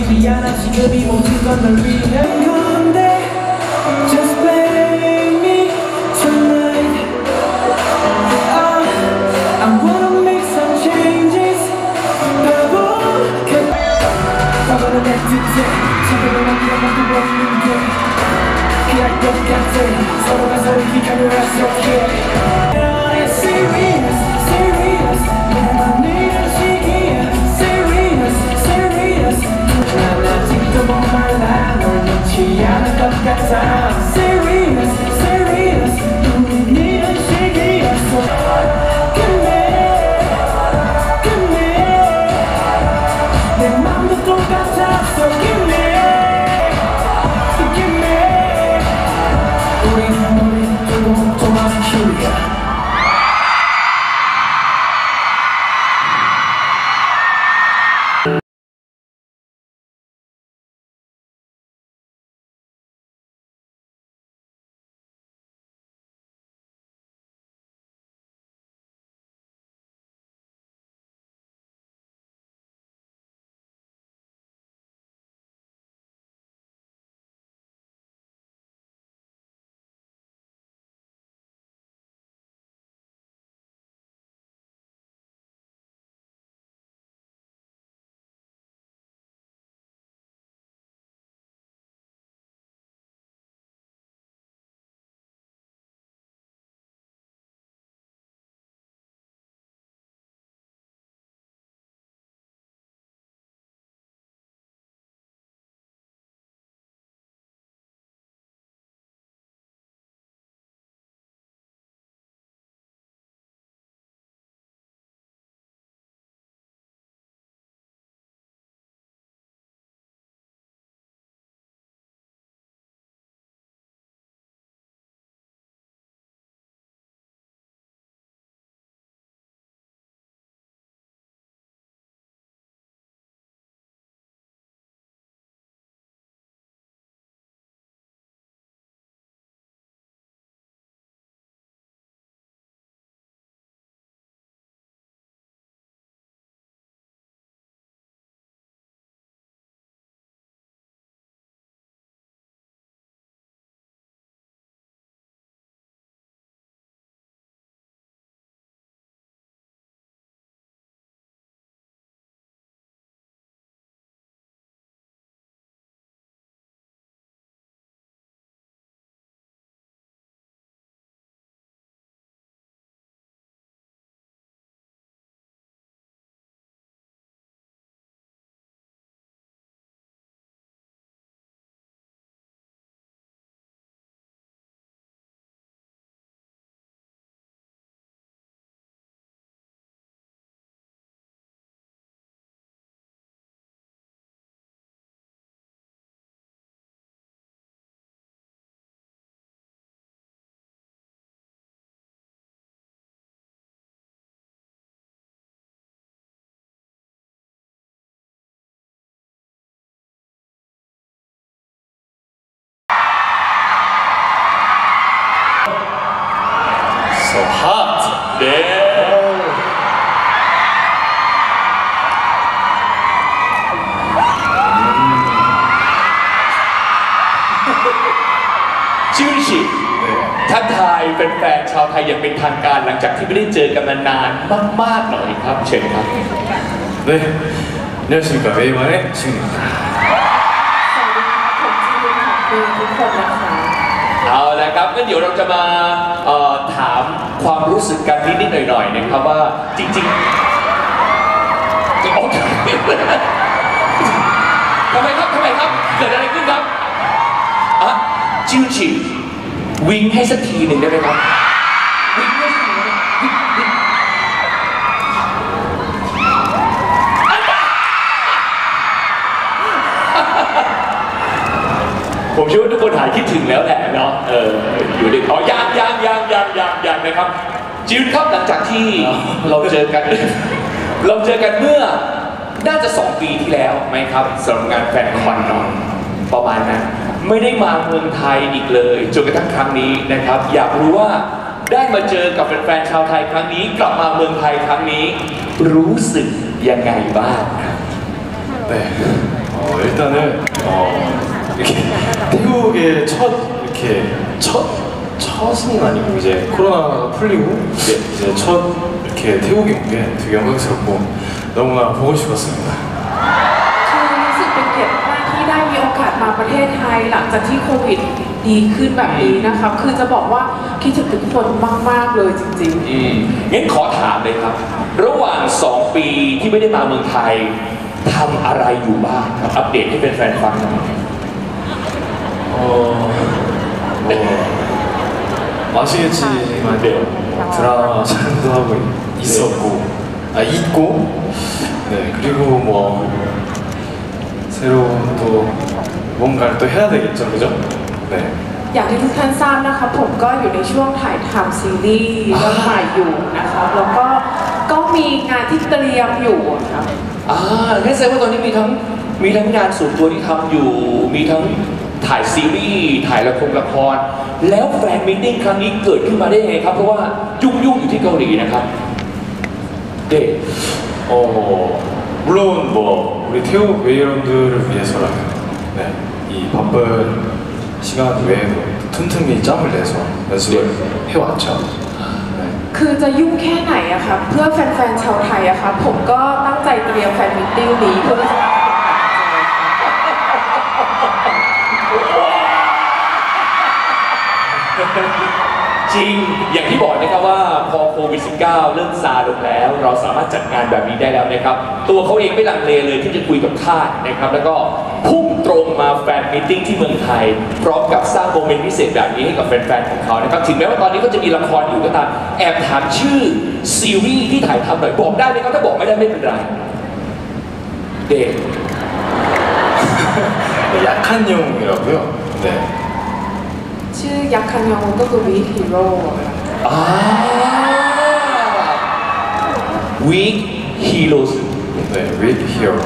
미안한 지금이 모든 건 널 위한 건데 Just blame me tonight I wanna make some changes 바보같 과거는 내 뜻에 지금은 남기가 모두 없는데 그럴 것 같아 서로가 서로 기간을 할 수 없게 Serious, serious 내맘 이런 시기야 Serious, serious 난 아직도 목말라 널 놓지 않을 것 같아 Serious, serious 우린 이런 시기야 So 끝내 내 맘도 똑같아 So give me 우린 또 막히야 So hot. 네. 지훈 씨,ทักทายแฟนๆชาวไทยอย่างเป็นทางการหลังจากที่ไม่ได้เจอกันมานานมากๆหน่อยครับเชิญครับ 네, 안녕하십니까. 웨이만의 지훈입니다. สวัสดีครับผมจีนค่ะคือทุกคนนะคะเอาละครับงั้นเดี๋ยวเราจะมาถามความรู้สึกกันนิดๆหน่อยๆนะครับว่าจริงๆโอเคทำไมครับเกิดอะไรขึ้นครับอ่ะจิวจิวิ่งให้สักทีหนึ่งได้ไหมครับวิ่งให้สักทีนึงวิ่งผมเชื่อว่าทุกคนหายคิดถึงแล้วแหละเนาะอยู่ในยังนะครับจิวครับหลังจากที่เราเจอกันเมื่อน่าจะ2 ปีที่แล้วไหมครับสำหรับงานแฟนคอนเนาะประมาณนั้นไม่ได้มาเมืองไทยอีกเลยจนกระทั่งครั้งนี้นะครับอยากรู้ว่าได้มาเจอกับแฟนๆชาวไทยครั้งนี้กลับมาเมืองไทยครั้งนี้รู้สึกยังไงบ้างครับ 네, 일단은 이렇게 태국의 첫은 아니고 이제 코로나가 풀리고 이제 첫 이렇게 태국에 온 게 되게 영광스럽고 너무나 보고 싶었습니다. คือรู้สึกเป็นเกียรติมากที่ได้มีโอกาสมาประเทศไทยหลังจากที่โควิดดีขึ้นแบบนี้นะครับคือจะบอกว่าคิดถึงทุกคนมากๆเลยจริงๆงั้นขอถามเลยครับ ระหว่าง 2 ปีที่ไม่ได้มาเมืองไทยทำอะไรอยู่บ้างครับอัปเดตให้เป็นแฟนฟังหน่อย 아시겠지만 드라마 촬영도 하고 있고 네 그리고 뭐 새로운 또 뭔가를 또 해야 되겠죠, 그죠? 네. อย่างที่ทุกท่านทราบนะครับผมก็อยู่ในช่วงถ่ายทำซีรีส์เรื่องใหม่อยู่นะครับแล้วก็มีงานที่เตรียมอยู่ครับงั้นแสดงว่าตอนนี้มีทั้งงานส่วนตัวที่ทำอยู่มีทั้งถ่ายซีรีส์ถ่ายละครแล้วแฟนมีตติ้งครั้งนี้เกิดขึ้นมาได้ยังไงครับเพราะว่ายุ่งอยู่ที่เกาหลีนะครับเด็ 물론 뭐 우리 태국 웨이런들을 위해서라면 네, 이 바쁜 시간 외에도 틈틈이 짬을 내서 연습을 해왔죠. คือจะยุ่งแค่ไหนอะครับเพื่อแฟนๆชาวไทยอะครับผมก็ตั้งใจเตรียมแฟนมิตติ้งนี้เพื่อที่จะจริงอย่างที่บอกนะครับว่าพอโควิด -19 เริ่มซาลงแล้วเราสามารถจัดงานแบบนี้ได้แล้วนะครับตัวเขาเองไม่ลังเลเลยที่จะคุยกับค่ายนะครับแล้วก็พุ่งตรงมาแฟนมีตติ้งที่เมืองไทยพร้อมกับสร้างโมเมนต์พิเศษแบบนี้ให้กับแฟนๆของเขานะครับถึงแม้ว่าตอนนี้เขาจะมีละครอยู่ก็ตามแอบถามชื่อซีรีส์ที่ถ่ายทำหน่อยบอกได้ไหมครับถ้าบอกไม่ได้ไม่เป็นไรเด็ก 약한 영웅이라고요? 네. ชื่อยักษ์คันยองก็คือวีฮีโร่ Weak Heroes 네, Weak Hero.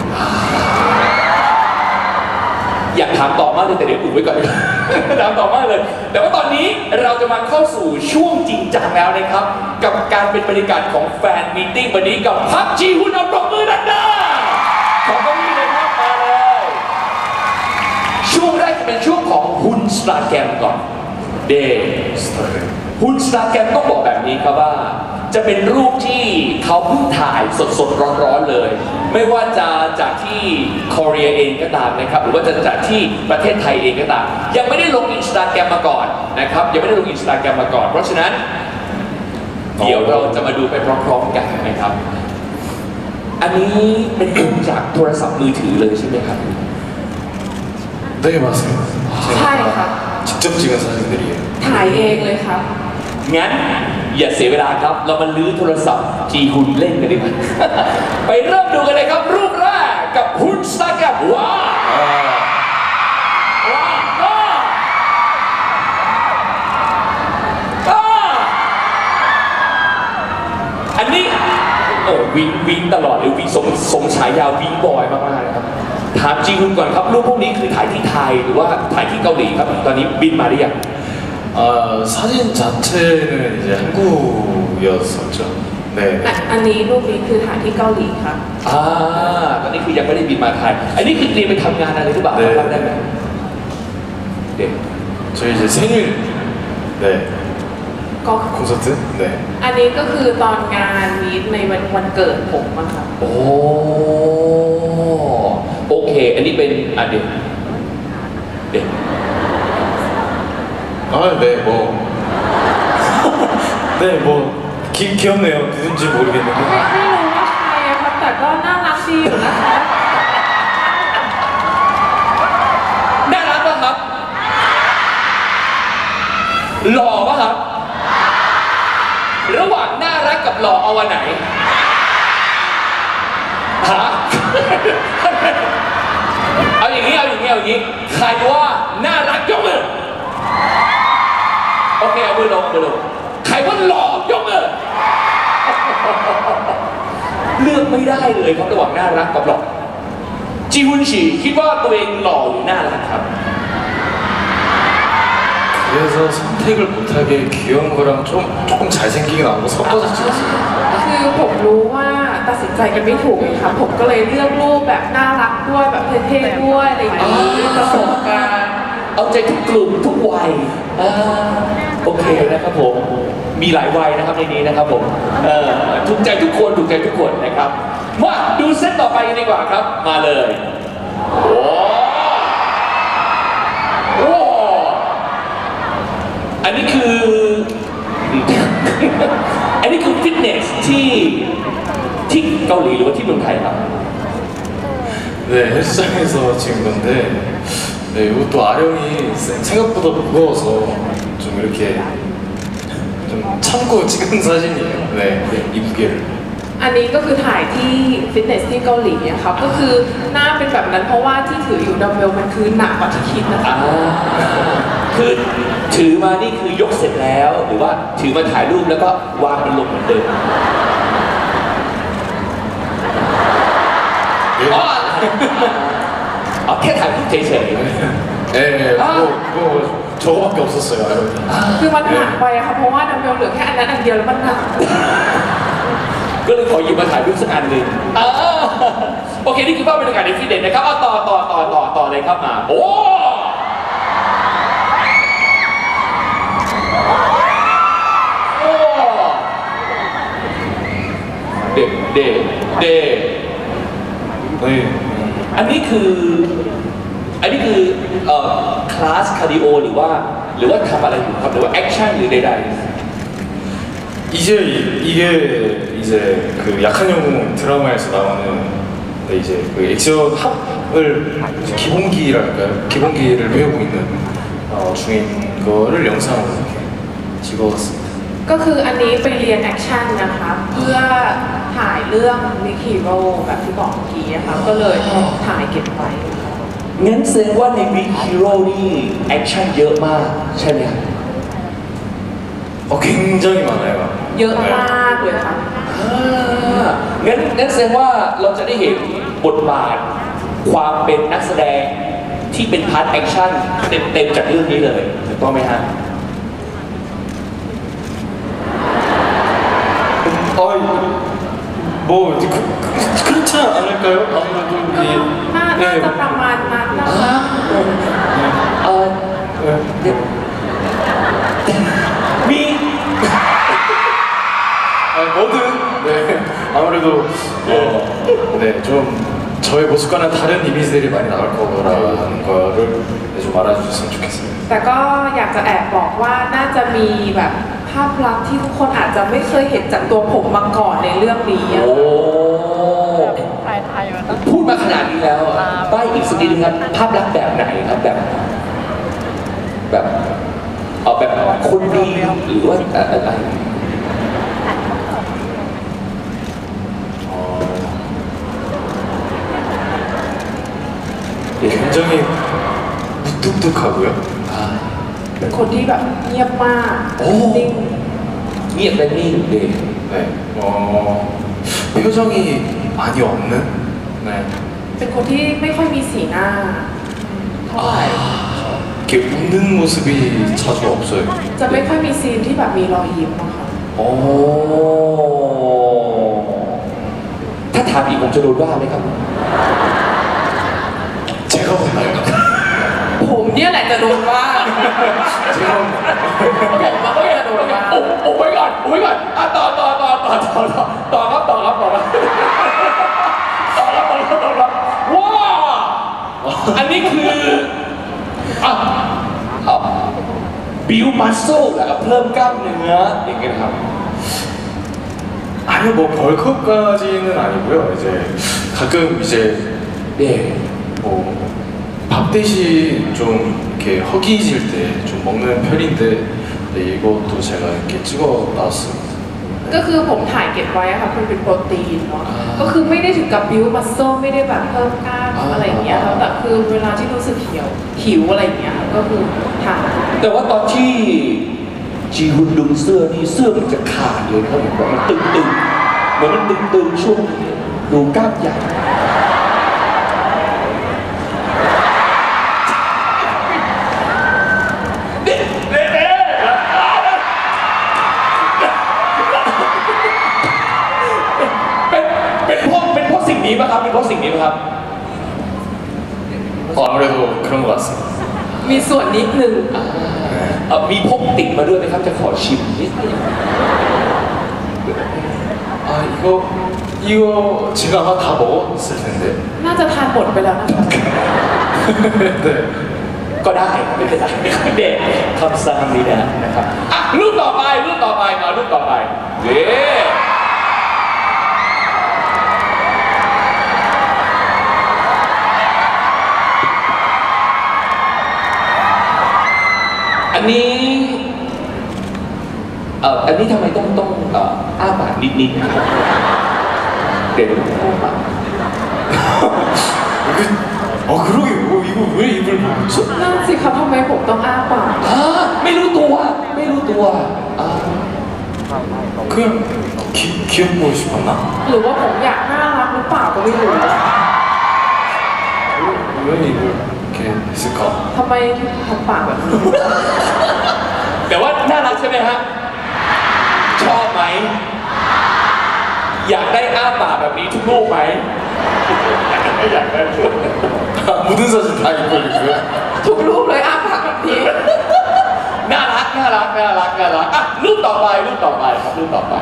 อยากถามต่อมากเลยแต่เดี๋ยวอุบไว้ก่อน ถามต่อมากเลยแต่ว่าตอนนี้เราจะมาเข้าสู่ช่วงจริงจังแล้วนะครับกับการเป็นบรรยากาศของแฟนมีตติ้งวันนี้กับพักจีฮุนเอาปรบมือดังๆขอต้อนรับเลยครับมาเลยช่วงแรกจะเป็นช่วงของฮุนสตาแกรมก่อนเดฮุนสตาแกรมต้องบอกแบบนี้ครับว่าจะเป็นรูปที่เขาเพิ่งถ่ายสดๆร้อนๆเลยไม่ว่าจะจากที่เกาหลีเองก็ตามนะครับหรือว่าจะจากที่ประเทศไทยเองก็ตามยังไม่ได้ลงอินสตาแกรมมาก่อนนะครับยังไม่ได้ลงอินสตาแกรมมาก่อนเพราะฉะนั้นเดี๋ยวเราจะมาดูไปพร้อมๆกันนะครับอันนี้เป็นรูปจากโทรศัพท์มือถือเลยใช่ไหมครับ 네, 맞습니다. 제가 직접 찍은 사진들이에요. ถ่ายเองเลยครับงั้นอย่าเสียเวลาครับเรามาลื้อโทรศัพท์จีฮุนเล่นกันดีกว่า ไปเริ่มดูกันเลยครับรูปแรกกับฮุนสตาแกรมว้าวอันนี้โอ้วิงตลอดเลยวิงสมฉายาวิงบอยมากๆนะครับถามจีฮุนก่อนครับรูปพวกนี้คือถ่ายที่ไทยหรือว่าถ่ายที่เกาหลีครับตอนนี้บินมาหรือยัง 사진 자체는 이제 한국이었었죠. 네. อันนี้รูปนี้คือถ่ายที่เกาหลีครับตอนนี้คือยังไม่ได้บินมาไทยอันนี้คือเตรียมไปทำงานอะไรหรือเปล่าทำได้ไหมเด็ก 저희 이제 생일 네 ก็ 콘서트 네. อันนี้ก็คือตอนงานมีตในวันเกิดผมอะครับโอเคอันนี้เป็นเด็ก 네, 뭐. 네, 뭐. 귀엽네요. 누군지 모르겠는데. ไม่รู้ว่าใครอะครับแต่ก็น่ารักดีอยู่นะคะน่ารักป่ะครับหล่อป่ะครับระหว่างน่ารักกับหล่อเอาวันไหนฮะ เอาอย่างนี้ใครว่าน่ารักยกมือโอเคเอามือลงใครว่าหล่อยกมือเลือกไม่ได้เลยครับระหว่างน่ารักกับหล่อจีฮุนฉีคิดว่าตัวเองหล่อหรือน่ารักครับ 그래서 선택을 못하게 귀여운 거랑 조금 잘생기게 나온 거 섞어서 찍었어요. คือผมรู้ว่าตัดสินใจกันไม่ถูกเลยค่ะผมก็เลยเลือกรูปแบบน่ารักด้วยแบบเท่ๆด้วยอะไรอย่างเงี้ยผสมกันเอาใจทุกกลุ่มทุกวัยโอเคนะครับผมมีหลายวัยนะครับในนี้นะครับผมถูกใจทุกคนถูกใจทุกคนนะครับมาดูเซตต่อไปกันดีกว่าครับมาเลยโอ้โหอันนี้คือ อันนี้คือฟิตเนสที่เกาหลีหรือว่าที่เมืองไทยครับ 네, 헬스장에서 찍은 건데 네, 이것도 아령이 생각보다 무거워서 좀 이렇게 좀 참고 찍은 사진이에요. 네, 이 무게를. อันนี้ก็คือถ่ายที่ฟิตเนสที่เกาหลีอะครับก็คือหน้าเป็นแบบนั้นเพราะว่าที่ถืออยู่ดัมเบลมันคือหนักกว่าที่คิดนะคะคือถือมานี่คือยกเสร็จแล้วหรือว่าถือมาถ่ายรูปแล้วก็วางมันลงเหมือนเดิมอ๋อแค่ถ่ายรูปเฉย 네, 뭐 저거밖에 없었어요, 아령이. คือมันหนักไปอะค่ะเพราะว่าดัมเบลเหลือแค่อันนั้นอันเดียวแล้วมันหนักๆก็เลยขอหยิบมาถ่ายรูปสักอันหนึ่งโอเคนี่คือภาพบรรยากาศในฟิตเนสนะครับเอาต่อเลยครับมาโอ้เด็ 네, อันนี้คือคลาสคาร์ดิโอหรือว่าทำอะไรอยู่ครับหรือว่าแอคชั่นหรือใด 이게 이제 그 약한 영웅 드라마에서 나오는 네, 이제 그 액션 합을 이제 기본기랄까요? 기본기를 배우고 있는 중인 거를 영상으로 이렇게 찍어봤습니다. ก็คืออันนี้ไปเรียนแอคชั่นนะคะเพื่อถ่ายเรื่องมิคิโร่แบบที่บอกเมื่อกี้นะคะก็เลยถ่ายเก็บไว้ๆงั้นแสดงว่าในวิกฮีโร่นี่แอคชั่นเยอะมากใช่ไหมครับ 굉장히 많아요. เยอะมากเลยค่ะงั้นแสดงว่าเราจะได้เห็นบทบาทความเป็นนักแสดงที่เป็นพาร์ทแอคชั่นเต็มจากเรื่องนี้เลยถูกต้องไหมฮะ 뭐 그렇지 않을까요? 아무래도 น่าจะประมาณนั้นนะคะมี 뭐든 네 아무래도 네 좀 저의 모습과는 다른 이미지들이 많이 나올 거라는 거를 좀 알아주셨으면 좋겠습니다. แต่ก็อยากจะแอบบอกว่าน่าจะมีแบบภาพลักษณ์ที่ทุกคนอาจจะไม่เคยเห็นจากตัวผมมาก่อนในเรื่องนี้อะโอ้พูดมาขนาดนี้แล้วใบ้อีกสักนิดนึงครับภาพลักษณ์แบบไหนครับแบบคนดีหรือว่าอะไร 굉장히 무뚝뚝하고요. เป็นคนที่แบบเงียบมากโอ้นิ่งเงียบและนิ่งเด็ก 네, 표정이 많이 없는. 네, เป็นคนที่ไม่ค่อยมีสีหน้าเท่าไหร่ 이렇게 웃는 모습이 자주 없어요. จะไม่ค่อยมีซีนที่แบบมีรอยยิ้มอะค่ะโอ้ถ้าถามอีกผมจะโดนว่าไหมครับ 제가 혼나요. ผมเนี่ยแหละจะโดนว่า 제가 혼나요. ผมมาก็จะโดนว่าโอ้ไว้ก่อนต่อครับว้าอันนี้คือบิวมัสโซ่แล้วก็เพิ่มกล้ามเนื้ออย่างเงี้ยครับ 아니요, 뭐 벌크업까지는 아니고요. 이제 가끔 이제 เด็ก 밥 대신 좀 이렇게 허기질 때 좀 먹는 편인데 네, 이것도 제가 이렇게 찍어놨습니다. ก็คือผมถ่ายเก็บไว้อะค่ะมันเป็นโปรตีนเนาะก็คือไม่ได้ถึงกับบิวมัสโซไม่ได้แบบเพิ่มกล้ามอะไรอย่างเงี้ยครับแต่คือเวลาที่รู้สึกหิวอะไรอย่างเงี้ยก็คือถ่ายแต่ว่าตอนที่จีฮุนดึงเสื้อนี่เสื้อมันจะขาดเลยนะครับเหมือนแบบมันตึงเหมือนมันตึงช่วงดูกล้ามใหญ่มีส่วนนิดนึงมีพกติดมาด้วยไหมครับจะขอชิมนิดนึง 아 이거 제가 아마 다 먹었을 텐데. น่าจะทานหมดไปแล้วนะคะ 네. ก็ได้ไม่เป็นไรเด็กคำสั่งนี้นะครับอ่ะรูปต่อไปมารูปต่อไปเย้อันนี้ทำไมต้องอ้าปากนิดๆครับเดี๋ยวอ้าปาก 그러게 이거 왜 입을 벌렸죠? นั่นสิครับทำไมผมต้องอ้าปากไม่รู้ตัวอ่า 그냥 귀여워 보이고 싶었나? หรือว่าผมอยากน่ารักหรือเปล่าก็ไม่รู้ 왜 이걸 이렇게 했을까? ทำไมทำปากแบบนี้แต่ว่าน่ารักใช่ไหมฮะชอบไหมอยากได้อ้าปากแบบนี้ทุกรูปไหมไม่อยากได้ 모든 사진 다 입고 있고요. ทุกรูปเลยอ้าปากแบบนี้น่ารักอ่ะรูปต่อไปครับรูปต่อไป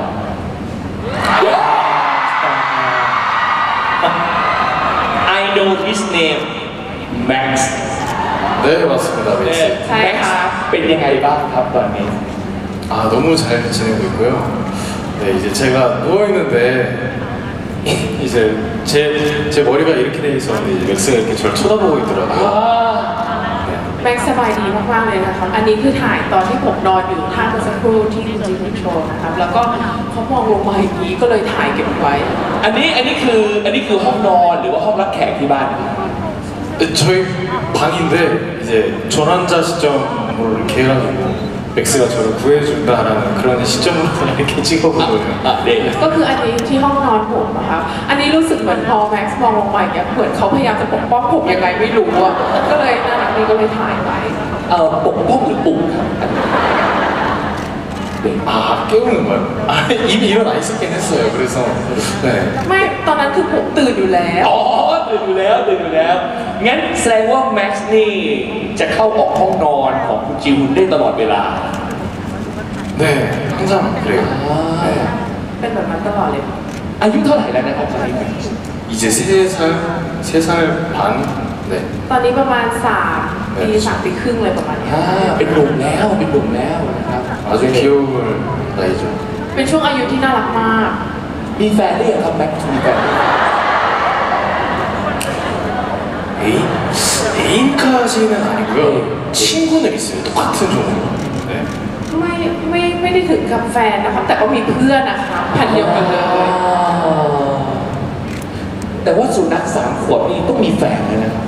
I know his name Max 네 맞습니다. 맥스. ใช่ค่ะเป็นยังไงบ้างครับตอนนี้ 아 너무 잘 지내고 있고요. 네 이제 제가 누워 있는데 이제 제 머리가 이렇게 돼 있었는데 이제 맥스가 이렇게 저를 쳐다보고 있더라고요. แม็กซ์สบายดีมากๆเลยนะครับ อันนี้คือถ่ายตอนที่ผมนอนอยู่ท่าเมื่อสักครู่ที่จริงๆโชว์นะครับ แล้วก็เขามองลงมาอย่างนี้ก็เลยถ่ายเก็บไว้อันนี้คือห้องนอนหรือว่าห้องรับแขกที่บ้านครับ 네, 저희 방인데 이제 전환자 시점으로 이렇게 해가지고 맥스가 저를 구해준다라는 그런 시점으로 이렇게 찍어보거든요. เด็กก็คืออันนี้ที่ห้องนอนผมนะครับ อันนี้รู้สึกเหมือนพอแม็กซ์มองลงมาอย่างเงี้ยเหมือนเขาพยายามจะปกป้องผมยังไงไม่รู้อ่ะ ก็เลยน่ารักดีก็เลยถ่ายไว้ปกป้องหรือปลุกครับ 아 깨우는 거요? 아 이미 일어나 있었긴 했어요. 그래서 네. ไม่ ตอนนั้นคือผมตื่นอยู่แล้วอ๋อตื่นอยู่แล้วงั้นแสดงว่าแม็กซ์นี่จะเข้าออกห้องนอนของคุณจิวได้ตลอดเวลา 네 항상 그래요. 네. เป็นแบบนั้นตลอดเลยอายุเท่าไหร่แล้วนะครับตอนนี้ 이제 3살 반. 네. ตอนนี้ประมาณ3 ปี3 ปีครึ่งเลยประมาณเนี้ยเป็นหนุ่มแล้วนะครับ 아주 귀여운 나이죠. เป็นช่วงอายุที่น่ารักมากมีแฟนหรือยังครับแม็กซ์มีแฟน 애인까지는 아니고요. 친구는 있어요. 똑같은 종류. 네. ไม่ได้ถึงกับแฟนนะครับ แต่ก็มีเพื่อนนะครับพันเดียวกันเลยแต่ว่าสุนัข3 ขวบนี่ต้องมีแฟนเลยนะครับ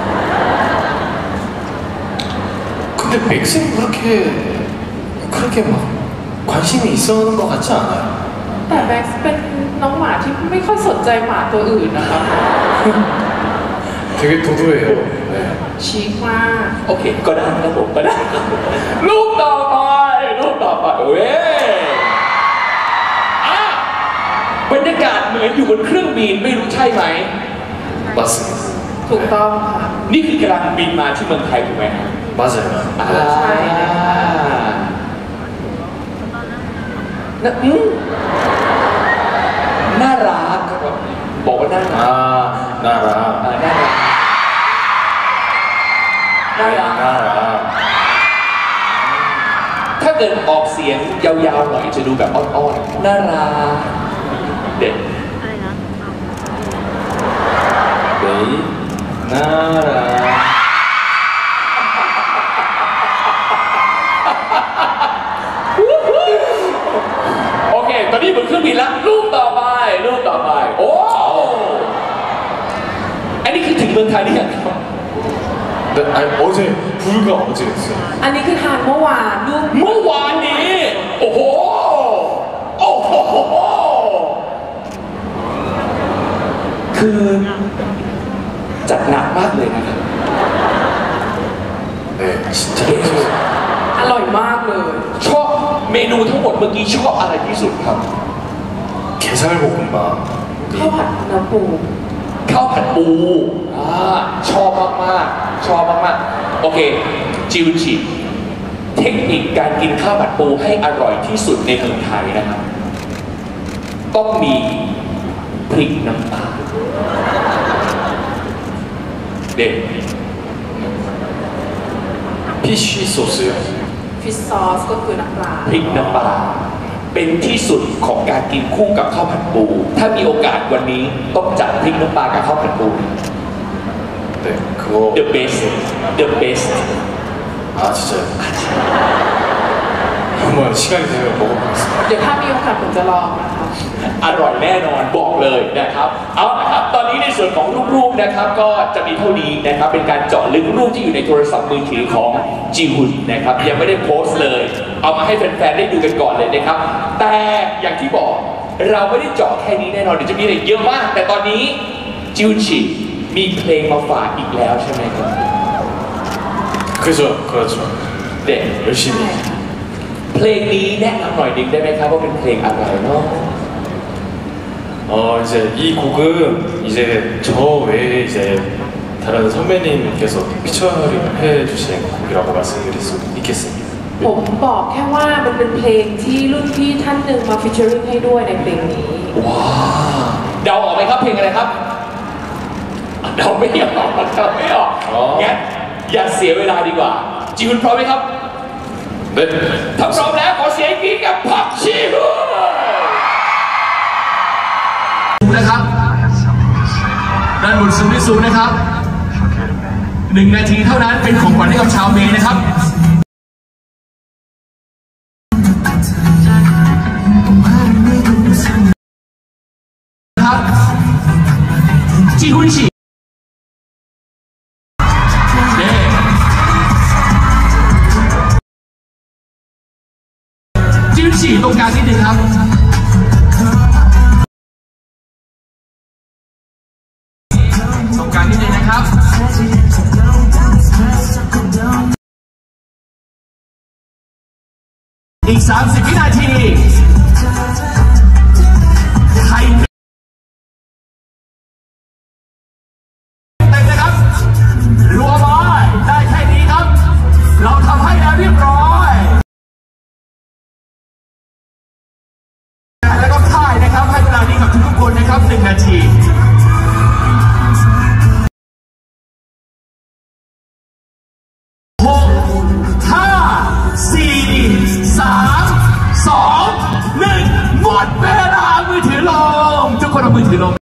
근데 맥스는 그렇게 막 관심이 있어하는 것 같지 않아요. แต่แม็กซ์เป็นน้องหมาที่ไม่ค่อยสนใจหมาตัวอื่นนะครับ 되게 도도해요. 네. ชีกมากโอเคก็ได้ครับผมก็ได้รูปต่อไปเว้ยอ่ะบรรยากาศเหมือนอยู่บนเครื่องบินไม่รู้ใช่ไหม 맞습니다. ถูกต้องค่ะนี่คือกำลังบินมาที่เมืองไทยถูกไหม 맞아요. ใช่เลยน่ารักครับบอกว่าน่ารัก 아 나라. น่ารัก ถ้าเกิดออกเสียงยาวๆหน่อยจะดูแบบอ้อนๆน่ารักเด็ก 네이 나라. โอเค ตอนนี้บนเครื่องบินแล้วรูปต่อไป โอ้ อันนี้คือถึงเมืองไทยหรือยังครับ 네, 아니 불과 어제였어요. อันนี้คือทานเมื่อวานลูกเมื่อวานนี้ โอ้โห คือจัดหนักมากเลยนะครับ 네, 진짜. อร่อยมากเลยชอบเมนูทั้งหมดเมื่อกี้ชอบอะไรที่สุดครับ 게살볶음밥. ข้าวผัดเนื้อปูข้าวผัดปูชอบมากๆโอเคจิวจิเทคนิคการกินข้าวผัดปูให้อร่อยที่สุดในเมืองไทยนะครับต้องมีพริกน้ำปลาเด็ด 피쉬 소스요. ฟิชซอสก็คือน้ำปลาพริกน้ำปลาเป็นที่สุดของการกินคู่กับข้าวผัดปูถ้ามีโอกาสวันนี้ต้องจัดพริกน้ำปลากับข้าวผัดปู 네, 그거. the best 아 진짜요? 한번 시간이 되면 먹어보겠습니다. เดี๋ยวถ้ามีโอกาสผมจะลองนะคะอร่อยแน่นอนบอกเลยนะครับเอาละครับตอนนี้ในส่วนของรูปๆนะครับก็จะมีเท่านี้นะครับเป็นการเจาะลึกรูปที่อยู่ในโทรศัพท์มือถือของจีฮุนนะครับยังไม่ได้โพสต์เลยเอามาให้แฟนๆได้ดูกันก่อนเลยนะครับแต่อย่างที่บอกเราไม่ได้เจาะแค่นี้แน่นอนเดี๋ยวจะมีอะไรเยอะมากแต่ตอนนี้จิวชิมีเพลงมาฝากอีกแล้วใช่ไหมครับ 그렇죠. เด็ก 열심히. เพลงนี้แนะนำหน่อยนึงได้ไหมครับว่าเป็นเพลงอะไรเนาะ 이제 이 곡은 이제 저 외에 이제 다른 선배님께서 피처링을 해주신 곡이라고 말씀드릴 수 있겠습니다. ผมบอกแค่ว่ามันเป็นเพลงที่รุ่นพี่ท่านหนึ่งมาฟิชเชอริงให้ด้วยในเพลงนี้ว้าวเดาออกไหมครับเพลงอะไรครับเดาไม่ออกงั้นอย่าเสียเวลาดีกว่าจีฮุนพร้อมไหมครับ 네. ถ้าพร้อมแล้วขอเสียงกรี๊ดกับพักชีฮุนนะครับด้านบนสูงที่สูงนะครับ1 นาทีเท่านั้นเป็นของขวัญให้กับชาวเมย์นะครับจีฮุนฉีจิวฉีตรงกลางนิดนึงครับตรงกลางนิดนึงนะครับอีก30 วินาทีใครเต็มนะครับรัวร้อยได้แค่นี้ครับเราทำให้แล้วเรียบร้อยแล้วก็ค่ายนะครับให้เวลานี้กับทุกคนนะครับ1 นาที6 5 4 3 2 1หมดเวลามือถือลงทุกคนเอามือถือลง